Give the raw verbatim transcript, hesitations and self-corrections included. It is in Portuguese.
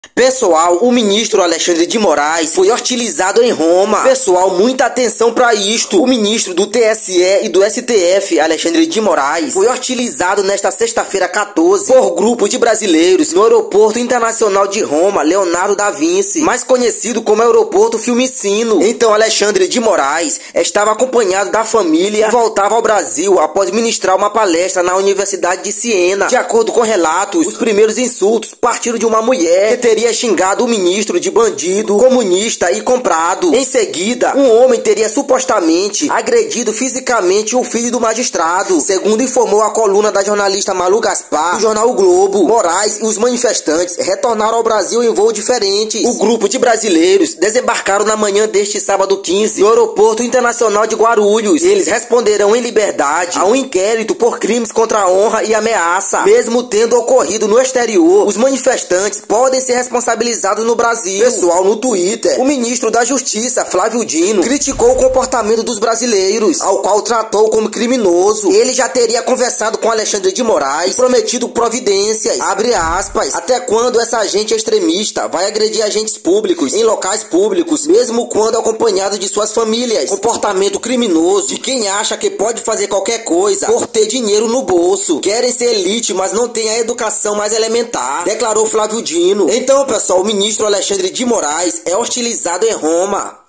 Pessoal, o ministro Alexandre de Moraes foi hostilizado em Roma. Pessoal, muita atenção para isto. O ministro do T S E e do S T F, Alexandre de Moraes, foi hostilizado nesta sexta-feira quatorze por grupo de brasileiros no Aeroporto Internacional de Roma, Leonardo da Vinci, mais conhecido como Aeroporto Fiumicino. Então, Alexandre de Moraes estava acompanhado da família e voltava ao Brasil após ministrar uma palestra na Universidade de Siena. De acordo com relatos, os primeiros insultos partiram de uma mulher que teria xingado o ministro de bandido, comunista e comprado. Em seguida, um homem teria supostamente agredido fisicamente o filho do magistrado, segundo informou a coluna da jornalista Malu Gaspar do jornal O Globo. Moraes e os manifestantes retornaram ao Brasil em voo diferentes. O grupo de brasileiros desembarcaram na manhã deste sábado quinze no Aeroporto Internacional de Guarulhos. Eles responderão em liberdade a um inquérito por crimes contra a honra e ameaça. Mesmo tendo ocorrido no exterior, os manifestantes podem ser responsabilizados no Brasil. Pessoal, no Twitter, o ministro da Justiça, Flávio Dino, criticou o comportamento dos brasileiros, ao qual tratou como criminoso. Ele já teria conversado com Alexandre de Moraes, prometido providências, abre aspas, até quando essa agente extremista vai agredir agentes públicos em locais públicos, mesmo quando acompanhado de suas famílias. Comportamento criminoso de quem acha que pode fazer qualquer coisa por ter dinheiro no bolso. Querem ser elite, mas não têm a educação mais elementar, declarou Flávio Dino. Então, pessoal, o ministro Alexandre de Moraes é hostilizado em Roma.